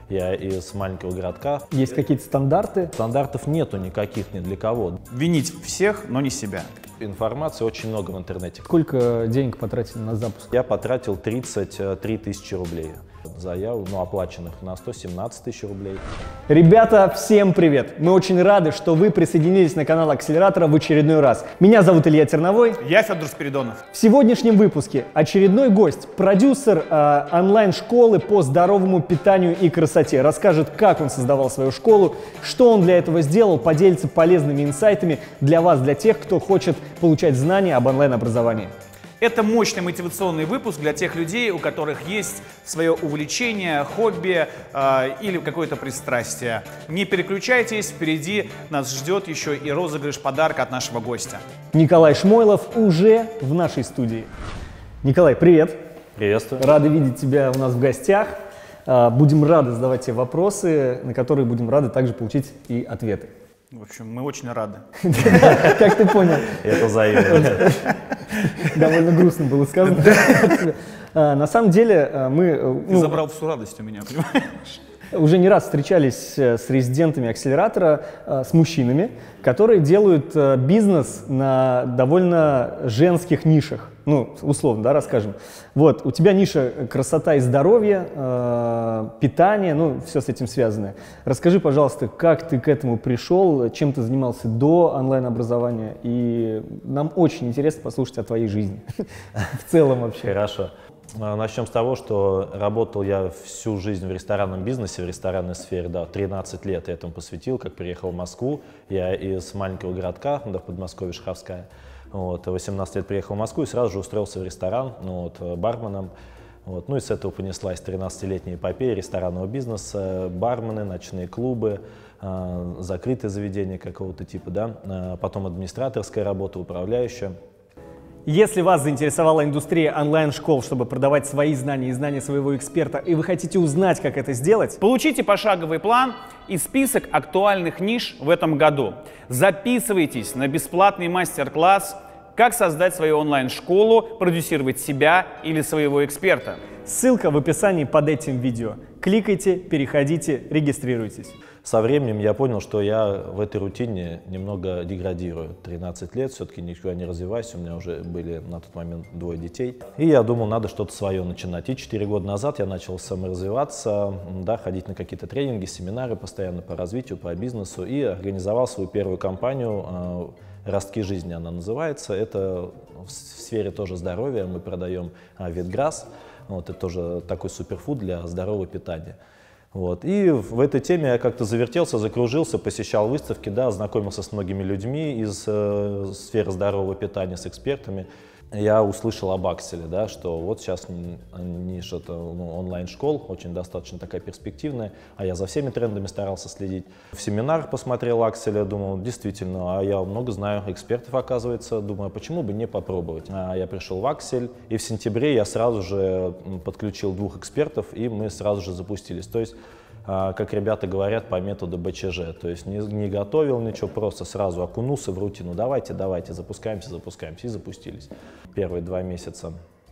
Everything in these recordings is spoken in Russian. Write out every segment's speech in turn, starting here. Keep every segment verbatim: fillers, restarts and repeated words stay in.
Я из маленького городка. Есть какие-то стандарты? Стандартов нету никаких ни для кого. Винить всех, но не себя. Информации очень много в интернете. Сколько денег потратили на запуск? Я потратил тридцать три тысячи рублей. Заяв, ну, оплаченных на сто семнадцать тысяч рублей. Ребята, всем привет! Мы очень рады, что вы присоединились на канал Акселератора в очередной раз. Меня зовут Илья Терновой. Я Федор Спиридонов. В сегодняшнем выпуске очередной гость, продюсер э, онлайн-школы по здоровому питанию и красоте. Расскажет, как он создавал свою школу, что он для этого сделал, поделится полезными инсайтами для вас, для тех, кто хочет получать знания об онлайн-образовании. Это мощный мотивационный выпуск для тех людей, у которых есть свое увлечение, хобби э, или какое-то пристрастие. Не переключайтесь, впереди нас ждет еще и розыгрыш подарка от нашего гостя. Николай Шмойлов уже в нашей студии. Николай, привет! Приветствую. Рады видеть тебя у нас в гостях. Будем рады задавать тебе вопросы, на которые будем рады также получить и ответы. В общем, мы очень рады. Как ты понял? Это взаимно. Довольно грустно было сказано. На самом деле мы... Ты забрал всю радость у меня, понимаешь? Уже не раз встречались с резидентами акселератора, с мужчинами, которые делают бизнес на довольно женских нишах. Ну, условно, да, расскажем. Вот, у тебя ниша красота и здоровье, э, питание, ну, все с этим связанное. Расскажи, пожалуйста, как ты к этому пришел, чем ты занимался до онлайн-образования, и нам очень интересно послушать о твоей жизни в целом вообще. Хорошо. Начнем с того, что работал я всю жизнь в ресторанном бизнесе, в ресторанной сфере, да, тринадцать лет я этому посвятил, как приехал в Москву. Я из маленького городка, да, в Подмосковье, Шаховская. Вот, восемнадцать лет приехал в Москву и сразу же устроился в ресторан, ну, вот, барменом. Вот, ну и с этого понеслась тринадцатилетняя эпопея ресторанного бизнеса, бармены, ночные клубы, э, закрытые заведения какого-то типа, да, э, потом администраторская работа, управляющая. Если вас заинтересовала индустрия онлайн-школ, чтобы продавать свои знания и знания своего эксперта, и вы хотите узнать, как это сделать, получите пошаговый план и список актуальных ниш в этом году. Записывайтесь на бесплатный мастер-класс «Как создать свою онлайн-школу, продюсировать себя или своего эксперта». Ссылка в описании под этим видео. Кликайте, переходите, регистрируйтесь. Со временем я понял, что я в этой рутине немного деградирую. тринадцать лет, все-таки никуда не развиваюсь, у меня уже были на тот момент двое детей. И я думал, надо что-то свое начинать. И четыре года назад я начал саморазвиваться, да, ходить на какие-то тренинги, семинары постоянно по развитию, по бизнесу. И организовал свою первую компанию «Ростки жизни» она называется. Это в сфере тоже здоровья. Мы продаем Ветграсс. Вот, это тоже такой суперфуд для здорового питания. Вот. И в этой теме я как-то завертелся, закружился, посещал выставки, да, знакомился с многими людьми из э, сферы здорового питания, с экспертами. Я услышал об Акселе, да, что вот сейчас ниша ну, онлайн-школ, очень достаточно такая перспективная, а я за всеми трендами старался следить. В семинар посмотрел Акселя, думал, действительно, а я много знаю экспертов, оказывается, думаю, почему бы не попробовать. А я пришел в Аксель, и в сентябре я сразу же подключил двух экспертов, и мы сразу же запустились. То есть, как ребята говорят, по методу бэ че жэ, то есть не, не готовил ничего, просто сразу окунулся в рутину, давайте, давайте, запускаемся, запускаемся, и запустились. Первые два месяца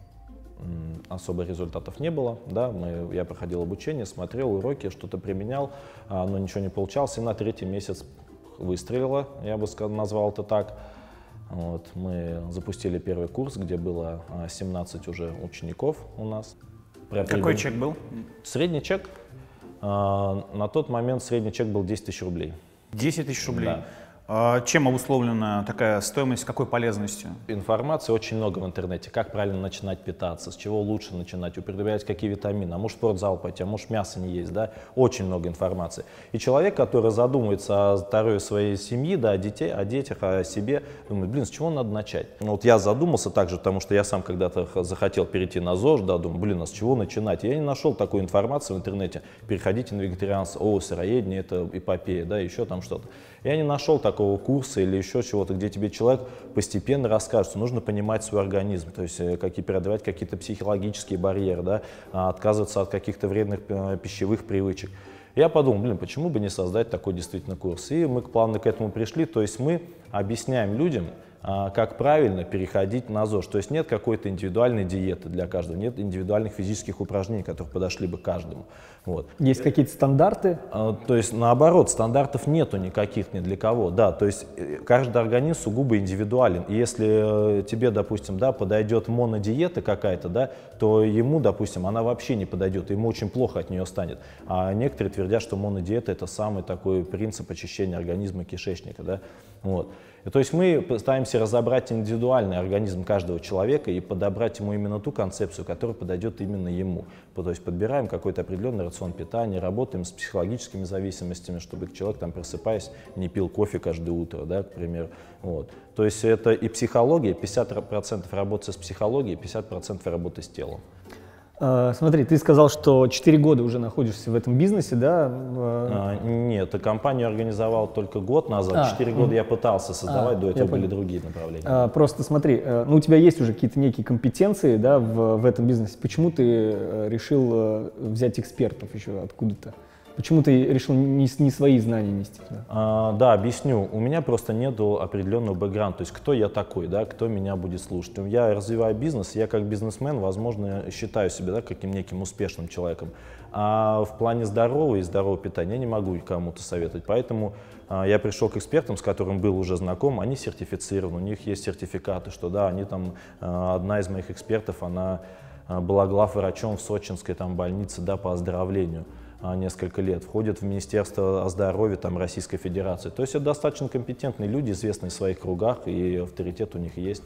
особо результатов не было, да, мы, я проходил обучение, смотрел уроки, что-то применял, но ничего не получалось, и на третий месяц выстрелило, я бы сказал, назвал это так. Вот, мы запустили первый курс, где было семнадцать уже учеников у нас. Какой чек был? Средний чек. На тот момент средний чек был десять тысяч рублей. десять тысяч рублей. Да. Чем обусловлена такая стоимость, какой полезностью? Информации очень много в интернете, как правильно начинать питаться, с чего лучше начинать, употреблять какие витамины, а может в спортзал пойти, а может мясо не есть, да, очень много информации. И человек, который задумывается о здоровье своей семьи, да, о, детей, о детях, о себе, думает, блин, с чего надо начать? Ну, вот я задумался также, потому что я сам когда-то захотел перейти на ЗОЖ, да, думаю, блин, а с чего начинать? Я не нашел такой информации в интернете, переходите на вегетарианство, о, сыроедение, это эпопея, да, еще там что-то. Я не нашел такого курса или еще чего-то, где тебе человек постепенно расскажет, что нужно понимать свой организм, то есть какие, преодолевать какие-то психологические барьеры, да, отказываться от каких-то вредных пищевых привычек. Я подумал, блин, почему бы не создать такой действительно курс? И мы плавно к этому пришли, то есть мы объясняем людям, а, как правильно переходить на ЗОЖ. То есть нет какой-то индивидуальной диеты для каждого, нет индивидуальных физических упражнений, которые подошли бы каждому. Вот. Есть какие-то стандарты? А, то есть наоборот, стандартов нету никаких ни для кого. Да, то есть каждый организм сугубо индивидуален. И если э, тебе, допустим, да, подойдет монодиета какая-то, да, то ему, допустим, она вообще не подойдет, ему очень плохо от нее станет. А некоторые твердят, что монодиета — это самый такой принцип очищения организма, кишечника. Да? Вот. И, то есть мы пытаемся разобрать индивидуальный организм каждого человека и подобрать ему именно ту концепцию, которая подойдет именно ему. То есть подбираем какой-то определенный рацион питания, работаем с психологическими зависимостями, чтобы человек, там, просыпаясь, не пил кофе каждое утро, да, к примеру. Вот. То есть это и психология, пятьдесят процентов работы с психологией, пятьдесят процентов работы с телом. Смотри, ты сказал, что четыре года уже находишься в этом бизнесе, да? А, нет, компанию организовал только год назад. четыре года я пытался создавать, а, до этого были другие направления. А, просто смотри, ну у тебя есть уже какие-то некие компетенции, да, в, в этом бизнесе. Почему ты решил взять экспертов еще откуда-то? Почему ты решил не, не свои знания нести? Да? А, да, объясню. У меня просто нету определенного бэкграунда, то есть кто я такой, да, кто меня будет слушать. Я развиваю бизнес, я как бизнесмен, возможно, считаю себя, да, каким неким успешным человеком. А в плане здорового и здорового питания я не могу кому-то советовать. Поэтому а, я пришел к экспертам, с которыми был уже знаком, они сертифицированы, у них есть сертификаты, что да, они там, а, одна из моих экспертов, она а, была главврачом в сочинской там больнице, да, по оздоровлению несколько лет, входят в Министерство здоровья там, Российской Федерации. То есть это достаточно компетентные люди, известные в своих кругах, и авторитет у них есть.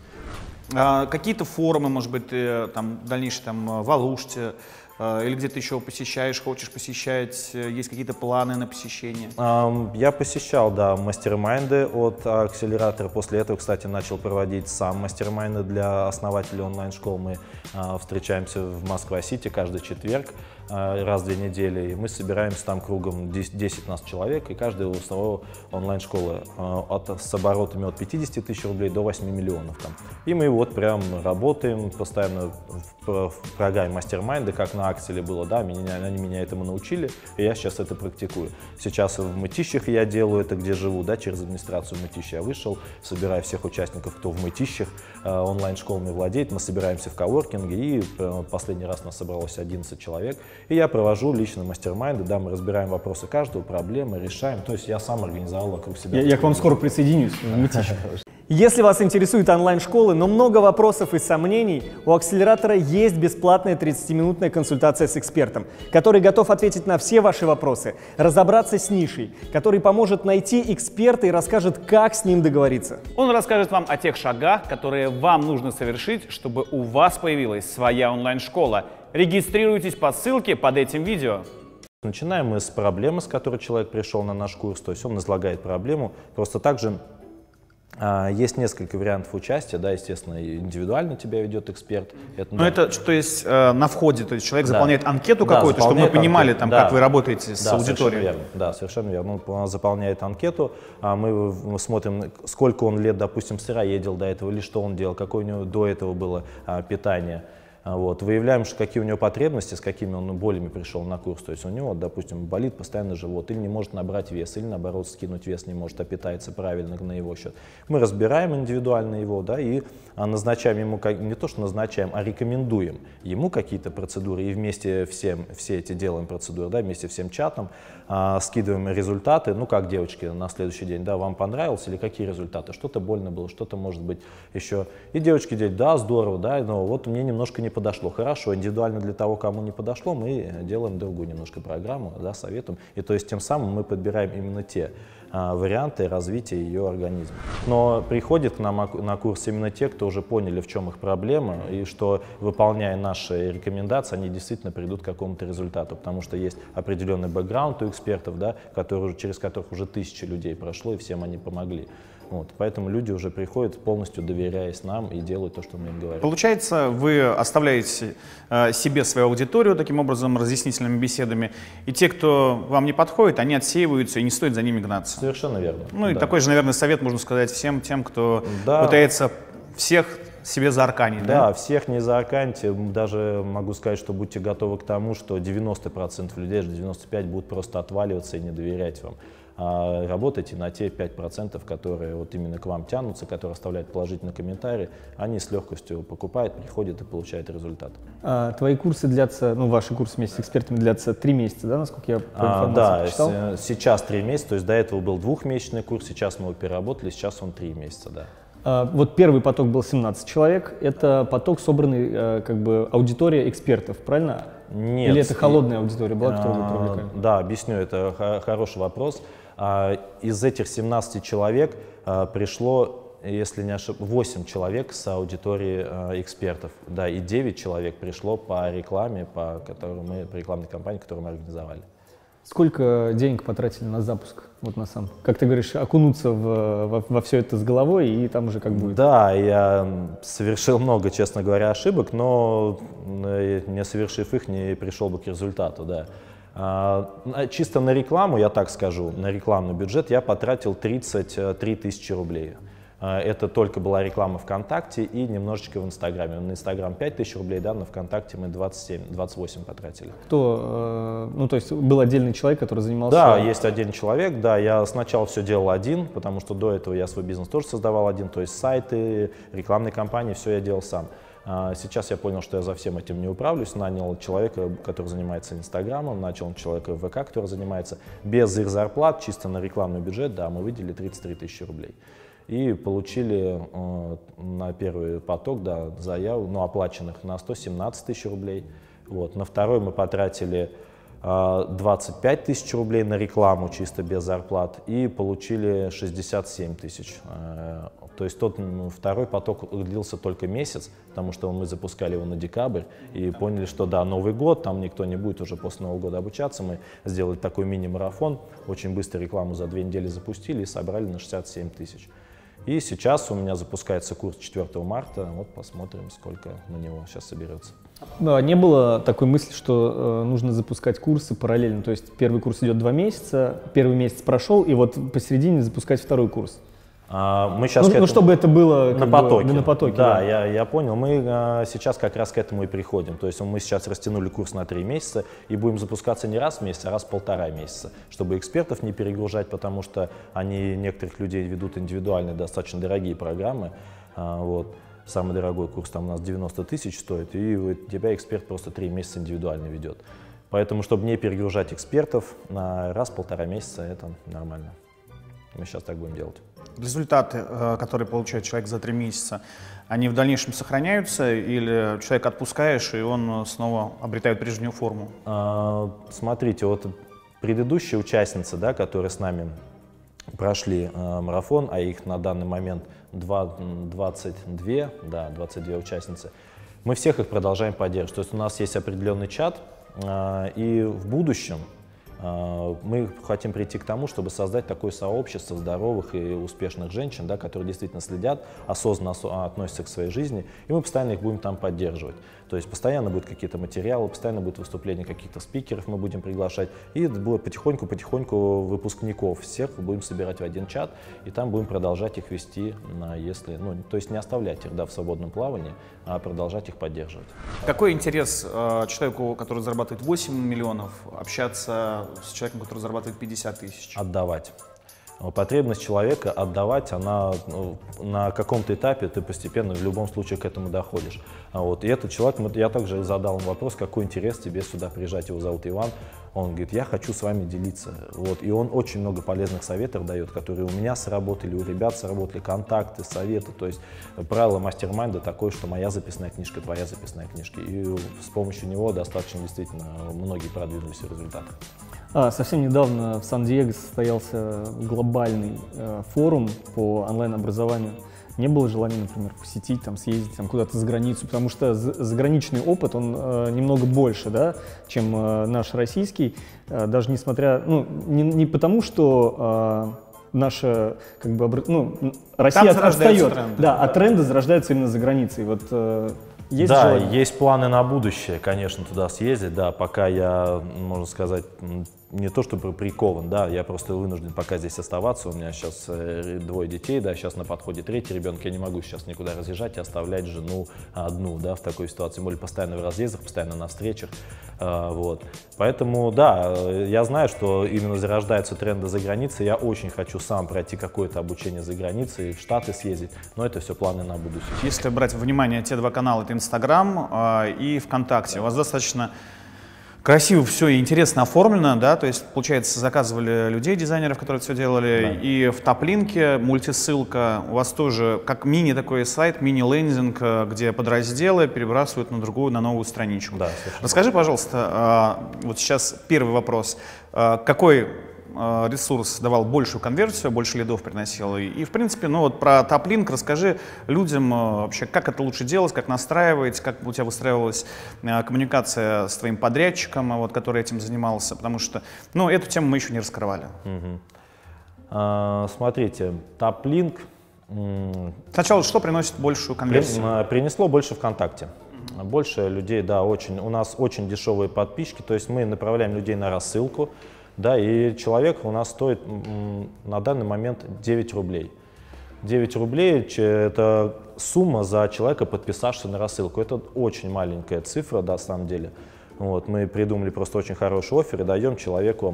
А, какие-то форумы, может быть, ты там, дальнейшие там, в Алуште, или где-то еще посещаешь, хочешь посещать, есть какие-то планы на посещение? Я посещал, да, мастер-майнды от акселератора. После этого, кстати, начал проводить сам мастер-майнды для основателей онлайн-школ. Мы встречаемся в Москва-Сити каждый четверг, раз в две недели. И мы собираемся там кругом десять-пятнадцать человек, и каждая у своего онлайн-школы от, с оборотами от пятидесяти тысяч рублей до восьми миллионов. Там. И мы вот прям работаем постоянно в, в программе мастер-майнды, как на акселе было, да, меня, они меня этому научили, и я сейчас это практикую. Сейчас в Мытищах я делаю это, где живу, да, через администрацию Мытища я вышел, собираю всех участников, кто в Мытищах э, онлайн-школами владеет, мы собираемся в коворкинге, и э, последний раз нас собралось одиннадцать человек, и я провожу лично мастер-майнды, да, мы разбираем вопросы каждого, проблемы, решаем, то есть я сам организовал вокруг себя. Я, я к вам скоро присоединюсь в Мытищах. Если вас интересуют онлайн-школы, но много вопросов и сомнений, у акселератора есть бесплатная тридцатиминутная консультация с экспертом, который готов ответить на все ваши вопросы, разобраться с нишей, который поможет найти эксперта и расскажет, как с ним договориться. Он расскажет вам о тех шагах, которые вам нужно совершить, чтобы у вас появилась своя онлайн-школа. Регистрируйтесь по ссылке под этим видео. Начинаем мы с проблемы, с которой человек пришел на наш курс, то есть он излагает проблему, просто также есть несколько вариантов участия, да, естественно, индивидуально тебя ведет эксперт. Это, Но да. это, то есть, э, на входе, то есть человек да. заполняет анкету какую-то, да, чтобы мы понимали, там, да. как вы работаете с да, аудиторией. Совершенно верно. Да, совершенно верно. Он заполняет анкету, а мы, мы смотрим, сколько он лет, допустим, сыроедел до этого, или что он делал, какое у него до этого было а, питание. Вот. Выявляем, какие у него потребности, с какими он болями пришел на курс. То есть у него, допустим, болит постоянно живот, или не может набрать вес, или наоборот скинуть вес не может, а питается правильно на его счет. Мы разбираем индивидуально его, да, и назначаем ему, не то что назначаем, а рекомендуем ему какие-то процедуры, и вместе всем, все эти делаем процедуры, да, вместе всем чатом, а, скидываем результаты. Ну как, девочки, на следующий день, да, вам понравилось или какие результаты? Что-то больно было, что-то может быть еще. И девочки делают, да, здорово, да, но вот мне немножко не подошло. Хорошо, индивидуально для того, кому не подошло, мы делаем другую немножко программу, да, советуем. И то есть тем самым мы подбираем именно те а, варианты развития ее организма. Но приходят к нам на курс именно те, кто уже поняли, в чем их проблема, и что, выполняя наши рекомендации, они действительно придут к какому-то результату, потому что есть определенный бэкграунд у экспертов, да, которые, через которых уже тысячи людей прошло, и всем они помогли. Вот, поэтому люди уже приходят, полностью доверяясь нам, и делают то, что мы им говорим. Получается, вы оставляете э, себе свою аудиторию таким образом, разъяснительными беседами, и те, кто вам не подходит, они отсеиваются, и не стоит за ними гнаться. Совершенно верно. Ну и да. такой же, наверное, совет можно сказать всем тем, кто да. пытается всех себе заарканить, да? Да, всех не заарканьте. Даже могу сказать, что будьте готовы к тому, что девяносто процентов людей, девяносто пять процентов будут просто отваливаться и не доверять вам. А работайте на те пять процентов, которые вот именно к вам тянутся, которые оставляют положительные комментарии, они с легкостью покупают, приходят и получают результат. А, твои курсы длятся, ну, ваши курсы вместе с экспертами длятся три месяца, да, насколько я по а, Да, почитал? с, сейчас три месяца, то есть до этого был двухмесячный курс, сейчас мы его переработали, сейчас он три месяца, да. А, вот первый поток был семнадцать человек, это поток, собранный, а, как бы, аудитория экспертов, правильно? Нет. Или это холодная аудитория была, которую вы привлекали? Да, объясню, это хороший вопрос. Из этих семнадцати человек пришло, если не ошибаюсь, восемь человек с аудитории экспертов, да, и девять человек пришло по рекламе, по, которой мы, по рекламной кампании, которую мы организовали. Сколько денег потратили на запуск, вот на сам? Как ты говоришь, окунуться в, во, во все это с головой, и там уже как будет? Да, я совершил много, честно говоря, ошибок, но не совершив их, не пришел бы к результату, да. Чисто на рекламу, я так скажу, на рекламный бюджет я потратил тридцать три тысячи рублей. Это только была реклама ВКонтакте и немножечко в Инстаграме. На Инстаграм пять тысяч рублей, да, на ВКонтакте мы двадцать семь двадцать восемь потратили. Кто, ну то есть был отдельный человек, который занимался? Да, есть один человек, да, я сначала все делал один, потому что до этого я свой бизнес тоже создавал один, то есть сайты, рекламные кампании, все я делал сам. Сейчас я понял, что я за всем этим не управлюсь, нанял человека, который занимается Инстаграмом, начал человека в ВК, который занимается без их зарплат, чисто на рекламный бюджет, да, мы выделили тридцать три тысячи рублей. И получили э, на первый поток, да, заяв, ну, оплаченных на сто семнадцать тысяч рублей. Вот. На второй мы потратили э, двадцать пять тысяч рублей на рекламу, чисто без зарплат, и получили шестьдесят семь тысяч. Э, то есть тот ну, второй поток длился только месяц, потому что мы запускали его на декабрь и поняли, что да, Новый год, там никто не будет уже после Нового года обучаться. Мы сделали такой мини-марафон, очень быстро рекламу за две недели запустили и собрали на шестьдесят семь тысяч. И сейчас у меня запускается курс четвёртого марта, вот посмотрим, сколько на него сейчас соберется. Да, не было такой мысли, что э, нужно запускать курсы параллельно, то есть первый курс идет два месяца, первый месяц прошел, и вот посередине запускать второй курс. А, мы сейчас ну, этому... ну, чтобы это было на потоке. Бы, на потоке. Да, да. Я, я понял. Мы а, сейчас как раз к этому и приходим. То есть мы сейчас растянули курс на три месяца и будем запускаться не раз в месяц, а раз в полтора месяца, чтобы экспертов не перегружать, потому что они некоторых людей ведут индивидуальные, достаточно дорогие программы. А, вот. Самый дорогой курс там у нас девяносто тысяч стоит, и у тебя эксперт просто три месяца индивидуально ведет. Поэтому, чтобы не перегружать экспертов, на раз в полтора месяца это нормально. Мы сейчас так будем делать. Результаты, которые получает человек за три месяца, они в дальнейшем сохраняются или человека отпускаешь, и он снова обретает прежнюю форму? А, смотрите, вот предыдущие участницы, да, которые с нами прошли а, марафон, а их на данный момент двадцать две, да, двадцать две участницы, мы всех их продолжаем поддерживать. То есть у нас есть определенный чат, а, и в будущем мы хотим прийти к тому, чтобы создать такое сообщество здоровых и успешных женщин, да, которые действительно следят, осознанно относятся к своей жизни, и мы постоянно их будем там поддерживать. То есть постоянно будут какие-то материалы, постоянно будут выступления каких-то спикеров мы будем приглашать, и будет потихоньку-потихоньку выпускников всех будем собирать в один чат, и там будем продолжать их вести, если, ну, то есть не оставлять их, да, в свободном плавании, а продолжать их поддерживать. Какой интерес э, человеку, который зарабатывает восемь миллионов, общаться с человеком, который зарабатывает пятьдесят тысяч? Отдавать. Потребность человека отдавать, она ну, на каком-то этапе ты постепенно в любом случае к этому доходишь. А вот, и этот человек, я также задал ему вопрос, какой интерес тебе сюда приезжать, его зовут Иван. Он говорит, я хочу с вами делиться. Вот, и он очень много полезных советов дает, которые у меня сработали, у ребят сработали, контакты, советы. То есть правило мастер-майнда такое, что моя записная книжка, твоя записная книжка. И с помощью него достаточно действительно многие продвинулись в результатах. А, совсем недавно в Сан-Диего состоялся глобальный э, форум по онлайн-образованию. Не было желания, например, посетить, там, съездить там, куда-то за границу, потому что заграничный опыт, он э, немного больше, да, чем э, наш российский, э, даже несмотря, ну, не, не потому, что э, наша, как бы, ну, Россия от, отстает, тренды. Да, а тренды зарождаются именно за границей. Вот, э, есть да, желание? Есть планы на будущее, конечно, туда съездить, да, пока я, можно сказать, не то чтобы прикован, да, я просто вынужден пока здесь оставаться. У меня сейчас э, двое детей, да, сейчас на подходе третий ребенок. Я не могу сейчас никуда разъезжать и оставлять жену одну, да, в такой ситуации. Более постоянно в разъездах, постоянно на встречах. Э, вот. Поэтому, да, я знаю, что именно зарождаются тренды за границей. Я очень хочу сам пройти какое-то обучение за границей, в Штаты съездить, но это все планы на будущее. Если брать во внимание те два канала, это Инстаграм э, и ВКонтакте, у вас достаточно красиво все и интересно оформлено, да, то есть, получается, заказывали людей, дизайнеров, которые все делали, да. И в топ-линке мультисылка, у вас тоже как мини такой сайт, мини-лендинг, где подразделы перебрасывают на другую, на новую страничку. Да, расскажи, пожалуйста, вот сейчас первый вопрос, какой ресурс давал большую конверсию, больше лидов приносил. И, и в принципе, ну вот про топ-линк расскажи людям вообще, как это лучше делать, как настраивать, как у тебя выстраивалась коммуникация с твоим подрядчиком, вот, который этим занимался, потому что, ну, эту тему мы еще не раскрывали. Угу. А, смотрите, топ-линк... Сначала, что приносит большую конверсию? Принесло больше ВКонтакте. Больше людей, да, очень. У нас очень дешевые подписчики, то есть мы направляем людей на рассылку. Да, и человек у нас стоит на данный момент девять рублей. девять рублей – это сумма за человека, подписавшегося на рассылку. Это очень маленькая цифра, да, на самом деле. Вот, мы придумали просто очень хороший оффер и даем человеку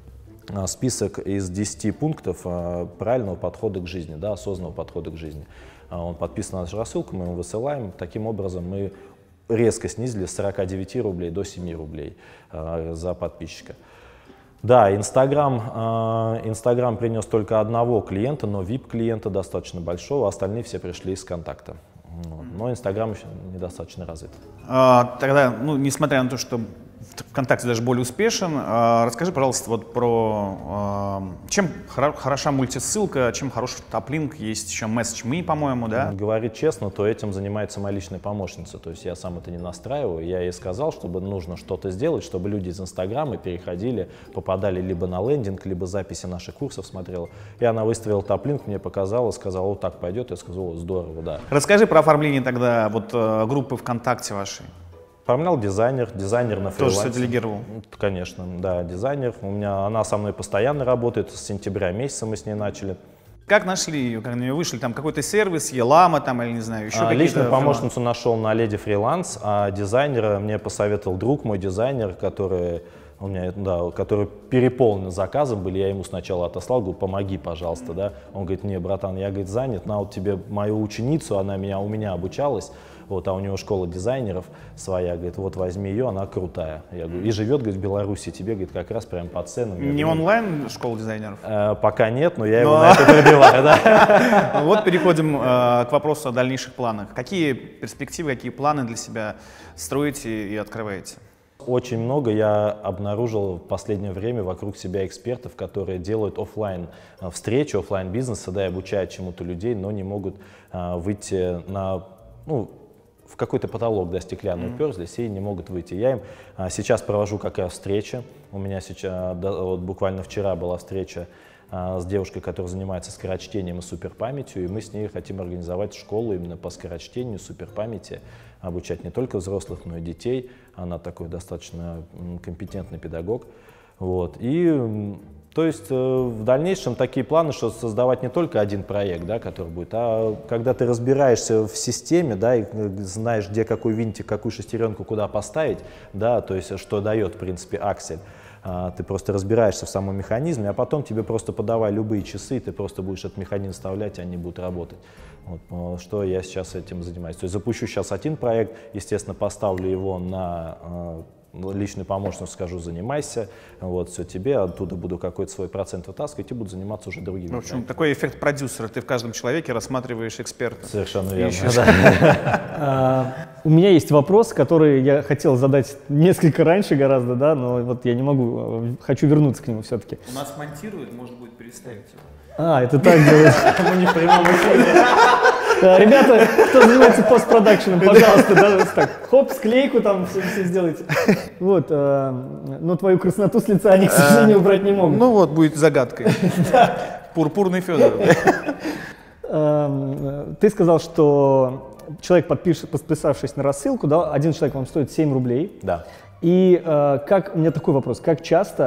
список из десяти пунктов правильного подхода к жизни, да, осознанного подхода к жизни. Он подписан на нашу рассылку, мы ему высылаем. Таким образом, мы резко снизили с сорока девяти рублей до семи рублей за подписчика. Да, Инстаграм, Инстаграм принес только одного клиента, но ви ай пи-клиента достаточно большого, остальные все пришли из контакта. Вот. Но Инстаграм еще недостаточно развит. А, тогда, ну, несмотря на то, что ВКонтакте даже более успешен, а, расскажи, пожалуйста, вот про а, чем хоро хороша мультисылка, чем хороший топ-линк, есть еще месседж.ми, по-моему, да? Говорить честно, то этим занимается моя личная помощница, то есть я сам это не настраиваю, я ей сказал, чтобы нужно что-то сделать, чтобы люди из Инстаграма переходили, попадали либо на лендинг, либо записи наших курсов смотрела, и она выставила топ-линк, мне показала, сказала, вот так пойдет, я сказал, здорово, да. Расскажи про оформление тогда вот группы ВКонтакте вашей. Оформлял дизайнер, дизайнер на фрилансе. Тоже все делегировал? Конечно, да, дизайнер. У меня, она со мной постоянно работает, с сентября месяца мы с ней начали. Как нашли ее, как на нее вышли? Там какой-то сервис, Елама там или не знаю, еще а, какие-то? Личную помощницу нашел на Леди Фриланс, а дизайнера мне посоветовал друг мой дизайнер, который... У меня, да, который переполнен заказом были, я ему сначала отослал, говорю, помоги, пожалуйста, да. Он говорит, не, братан, я, говорит, занят, на вот тебе мою ученицу, она меня, у меня обучалась, вот, а у него школа дизайнеров своя, говорит, вот возьми ее, она крутая. Я говорю, и живет, говорит, в Беларуси, тебе, говорит, как раз прям по ценам. Не говорю, онлайн школа дизайнеров? Э, пока нет, но я его на это пробиваю, да. Вот переходим к вопросу о дальнейших планах. Какие перспективы, какие планы для себя строите и открываете? Очень много я обнаружил в последнее время вокруг себя экспертов, которые делают офлайн встречи, офлайн бизнеса, да, и обучают чему-то людей, но не могут а, выйти на, ну, в какой-то потолок, да, стеклянный уперслись и не могут выйти. Я им а, сейчас провожу как раз встречи. У меня сейчас, да, вот буквально вчера была встреча а, с девушкой, которая занимается скорочтением и суперпамятью, и мы с ней хотим организовать школу именно по скорочтению, суперпамяти, обучать не только взрослых, но и детей. Она такой достаточно компетентный педагог. Вот. И, то есть, в дальнейшем такие планы, что создавать не только один проект, да, который будет, а когда ты разбираешься в системе, да, и знаешь, где какой винтик, какую шестеренку куда поставить, да, то есть, что дает, в принципе, аксель. Ты просто разбираешься в самом механизме, а потом тебе просто подавай любые часы, ты просто будешь этот механизм вставлять, и они будут работать. Вот, что я сейчас этим занимаюсь. То есть запущу сейчас один проект, естественно, поставлю его на э, личную помощницу, скажу, занимайся, вот, все тебе, оттуда буду какой-то свой процент вытаскивать и буду заниматься уже другими. В общем, такой эффект продюсера, ты в каждом человеке рассматриваешь эксперта. Совершенно верно. У меня есть вопрос, который я хотел задать несколько раньше гораздо, да, но вот я не могу, хочу вернуться к нему все-таки. У нас монтируют, может быть, переставить его. А, это так делается. Мы не в прямом эфире. Ребята, кто занимается постпродакшеном, пожалуйста, да, так, хоп, склейку там все, все сделайте. Вот, но твою красноту с лица они, к сожалению, убрать не могут. Ну вот, будет загадкой. Пурпурный Федор. Ты сказал, что человек, подписавшись на рассылку, да, один человек вам стоит семь рублей. Да. И как, у меня такой вопрос, как часто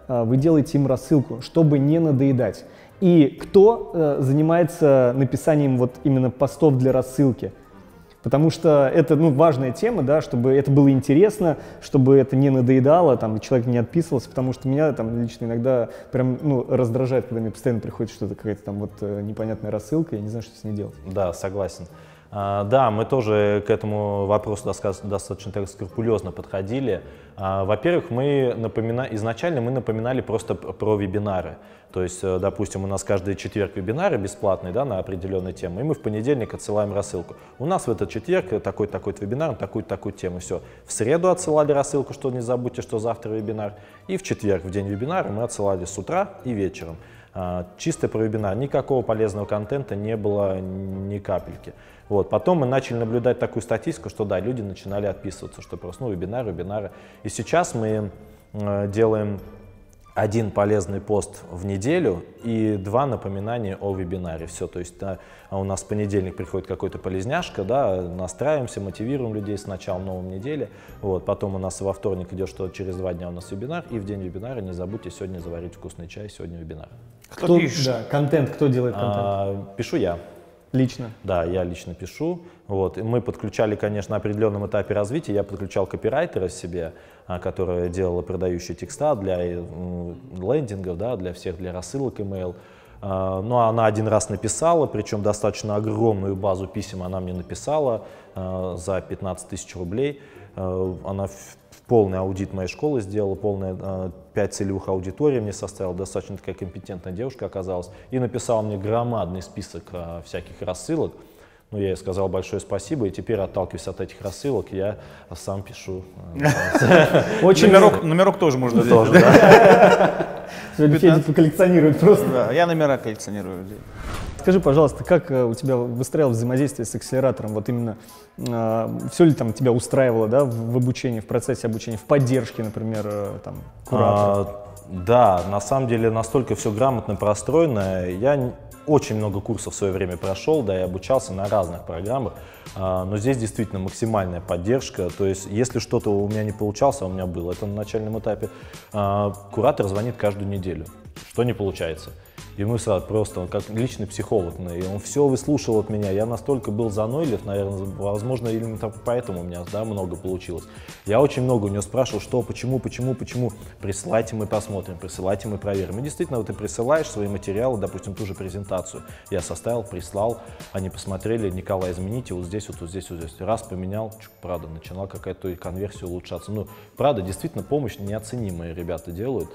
вы делаете им рассылку, чтобы не надоедать. И кто э, занимается написанием вот именно постов для рассылки? Потому что это, ну, важная тема, да, чтобы это было интересно, чтобы это не надоедало, там, человек не отписывался, потому что меня там лично иногда прям, ну, раздражает, когда мне постоянно приходит что-то, какая-то там вот непонятная рассылка, я не знаю, что с ней делать. Да, согласен. А, да, мы тоже к этому вопросу достаточно так скрупулезно подходили. А, во-первых, мы напомина... изначально мы напоминали просто про вебинары. То есть, допустим, у нас каждый четверг вебинары бесплатные, да, на определенную тему, и мы в понедельник отсылаем рассылку. У нас в этот четверг такой-такой вебинар, такую-такую тему, все. В среду отсылали рассылку, что не забудьте, что завтра вебинар, и в четверг, в день вебинара, мы отсылали с утра и вечером. Чисто про вебинар, никакого полезного контента не было ни капельки. Вот. Потом мы начали наблюдать такую статистику, что да, люди начинали отписываться, что просто ну, вебинары, вебинары. И сейчас мы э, делаем один полезный пост в неделю и два напоминания о вебинаре. Все, то есть да, у нас в понедельник приходит какой-то полезняшка, да, настраиваемся, мотивируем людей с начала новой недели. Вот, потом у нас во вторник идет, что через два дня у нас вебинар, и в день вебинара не забудьте сегодня заварить вкусный чай, сегодня вебинар. Кто, кто пишет? Да, контент, кто делает контент? А, пишу я. Лично? Да, я лично пишу. Вот. И мы подключали, конечно, на определенном этапе развития, я подключал копирайтера себе, которая делала продающие текста для лендингов, да, для всех, для рассылок email. Но она один раз написала, причем достаточно огромную базу писем она мне написала за пятнадцать тысяч рублей. Она полный аудит моей школы сделала, полная пять целевых аудиторий мне составила, достаточно такая компетентная девушка оказалась, и написала мне громадный список всяких рассылок. Ну, я ей сказал большое спасибо, и теперь, отталкиваясь от этих рассылок, я сам пишу. Номерок тоже можно сделать. Сегодня Федя коллекционирует просто. Да, я номера коллекционирую. Скажи, пожалуйста, как у тебя выстраивалось взаимодействие с акселератором? Вот именно все ли там тебя устраивало, да, в обучении, в процессе обучения, в поддержке, например, там, куратора? А, да, на самом деле настолько все грамотно простроено. Я очень много курсов в свое время прошел, да, и обучался на разных программах, а, но здесь действительно максимальная поддержка. То есть, если что-то у меня не получалось, а у меня было это на начальном этапе, а, куратор звонит каждую неделю, что не получается. И мы сразу просто, он как личный психолог, и он все выслушал от меня. Я настолько был занойлив, наверное, возможно, именно поэтому у меня, да, много получилось. Я очень много у него спрашивал, что, почему, почему, почему. Присылайте, мы посмотрим, присылайте, мы проверим. И действительно, вот ты присылаешь свои материалы, допустим, ту же презентацию. Я составил, прислал, они посмотрели, Николай, измените вот здесь, вот, вот здесь, вот здесь. Раз поменял, чук, правда, начала какая-то конверсия улучшаться. Ну, правда, действительно, помощь неоценимые ребята делают.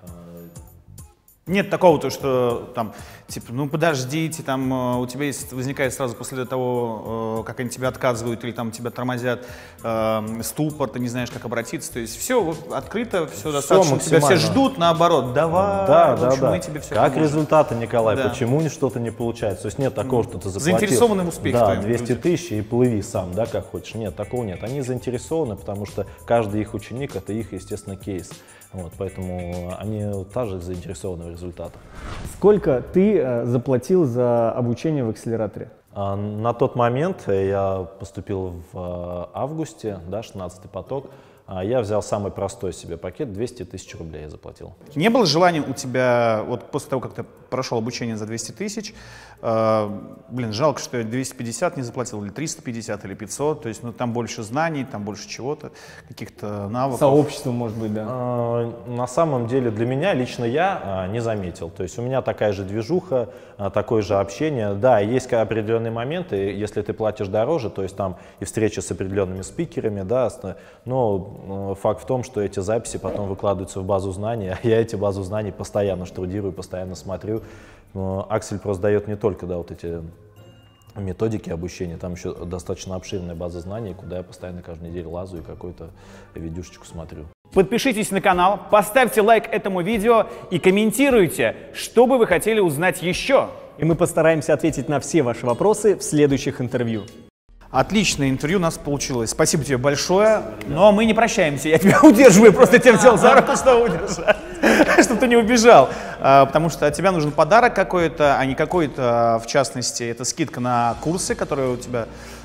Нет такого, то, что там, типа, ну подождите, там у тебя есть, возникает сразу после того, как они тебе отказывают или там тебя тормозят, э, ступор, ты не знаешь, как обратиться. То есть все открыто, все, все достаточно, тебя все ждут, наоборот, давай, да, в общем, да, мы да. тебе все Как поможем. Результаты, Николай, да. Почему что-то не получается? То есть нет такого, что ты заплатил. Заинтересованы в успехе. Да, двести тысяч и плыви сам, да, как хочешь. Нет, такого нет. Они заинтересованы, потому что каждый их ученик — это их, естественно, кейс. Вот, поэтому они также заинтересованы в результатах. Сколько ты э, заплатил за обучение в акселераторе? А, на тот момент я поступил в а, августе, да, шестнадцатый поток. А я взял самый простой себе пакет, двести тысяч рублей я заплатил. Не было желания у тебя, вот после того, как ты прошел обучение за двести тысяч, э, блин, жалко, что я двести пятьдесят не заплатил, или триста пятьдесят, или пятьсот, то есть, ну, там больше знаний, там больше чего-то, каких-то навыков. Сообщество, может быть, да. А, на самом деле для меня, лично я а, не заметил, то есть у меня такая же движуха, а, такое же общение. Да, есть определенные моменты, если ты платишь дороже, то есть там и встречи с определенными спикерами, да, но факт в том, что эти записи потом выкладываются в базу знаний, а я эти базу знаний постоянно штудирую, постоянно смотрю. Аксель просто дает не только, да, вот эти методики обучения, там еще достаточно обширная база знаний, куда я постоянно каждую неделю лазу и какую-то видюшечку смотрю. Подпишитесь на канал, поставьте лайк этому видео и комментируйте, что бы вы хотели узнать еще. И мы постараемся ответить на все ваши вопросы в следующих интервью. Отличное интервью у нас получилось. Спасибо тебе большое. Но мы не прощаемся. Я тебя удерживаю, просто тебя взял за руку, снова удержал, чтобы ты не убежал. Потому что от тебя нужен подарок какой-то, а не какой-то, в частности, это скидка на курсы, которые у тебя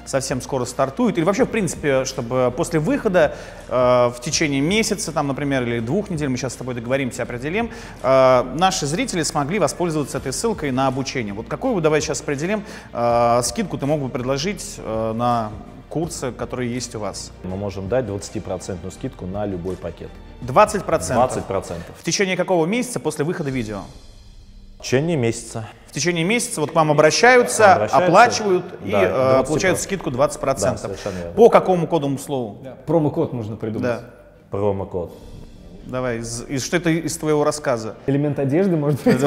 совсем скоро стартует, или вообще, в принципе, чтобы после выхода э, в течение месяца, там, например, или двух недель, мы сейчас с тобой договоримся, определим, э, наши зрители смогли воспользоваться этой ссылкой на обучение. Вот какую, давай сейчас определим, э, скидку ты мог бы предложить э, на курсы, которые есть у вас? Мы можем дать двадцатипроцентную скидку на любой пакет. двадцать процентов? двадцать процентов. В течение какого месяца после выхода видео? В течение месяца. В течение месяца вот к вам обращаются, обращаются оплачивают и да, э, получают скидку двадцать процентов. Да, совершенно верно. По какому кодовому слову? Да. Промокод нужно придумать. Да. Промокод. Давай, из, из, что это из твоего рассказа? Элемент одежды, может быть?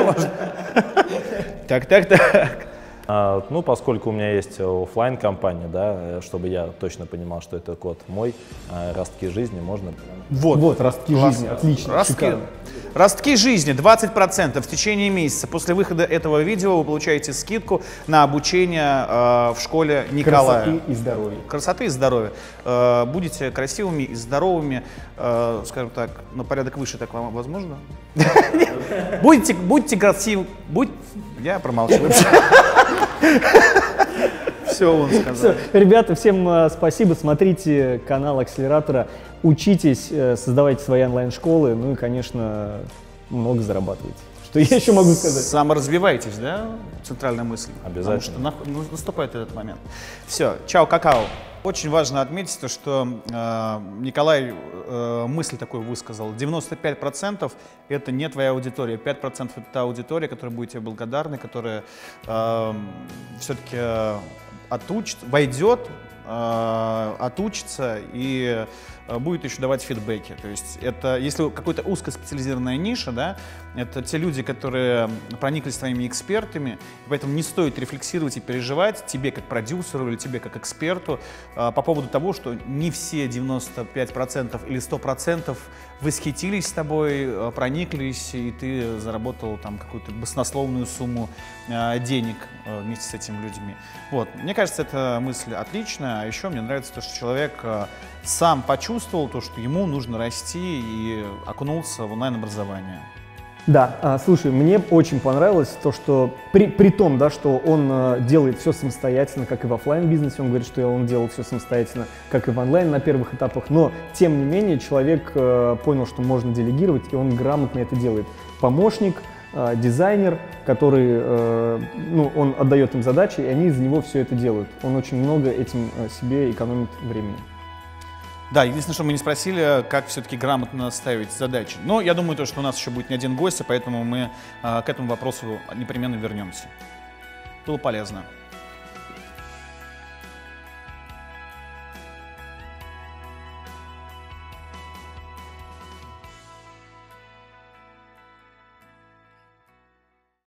Так, так, так. А, ну, поскольку у меня есть офлайн компания, да, чтобы я точно понимал, что это код мой, а, ростки жизни можно. Вот, Вот, ростки жизни, отлично, Ростки, шикарно. ростки жизни двадцать процентов в течение месяца. После выхода этого видео вы получаете скидку на обучение э, в школе Николая. Красоты и здоровья. Красоты и здоровья. Э, будете красивыми и здоровыми, э, скажем так, на порядок выше, так вам возможно? Будете, будьте красивы, будь... Я промолчу. Все, он сказал. Все. Ребята, всем э, спасибо. Смотрите канал Акселератора, учитесь, э, создавайте свои онлайн-школы, ну и, конечно, много зарабатывайте. Что я еще могу сказать? Саморазвивайтесь, да? Центральная мысль. Обязательно. Потому что нах- наступает этот момент. Все, чао, какао. Очень важно отметить то, что э, Николай э, мысль такую высказал. девяносто пять процентов это не твоя аудитория, пять процентов это та аудитория, которая будет тебе благодарна, которая э, все-таки э, отучит, войдет, э, отучится и э, будет еще давать фидбэки. То есть это, если какая-то узкоспециализированная ниша, да, это те люди, которые прониклись твоими экспертами, поэтому не стоит рефлексировать и переживать тебе как продюсеру или тебе как эксперту э, по поводу того, что не все девяносто пять процентов или сто процентов восхитились тобой, э, прониклись, и ты заработал там какую-то баснословную сумму э, денег э, вместе с этими людьми. Вот. Мне кажется, эта мысль отличная, а еще мне нравится то, что человек э, сам почувствовал то, что ему нужно расти и окунулся в онлайн-образование. Да, а, слушай, мне очень понравилось то, что при, при том, да, что он а, делает все самостоятельно, как и в офлайн-бизнесе, он говорит, что он делал все самостоятельно, как и в онлайн на первых этапах, но тем не менее человек а, понял, что можно делегировать, и он грамотно это делает. Помощник, а, дизайнер, который, а, ну, он отдает им задачи, и они из него все это делают. Он очень много этим а, себе экономит времени. Да, единственное, что мы не спросили, как все-таки грамотно ставить задачи. Но я думаю, то, что у нас еще будет не один гость, поэтому мы э, к этому вопросу непременно вернемся. Было полезно.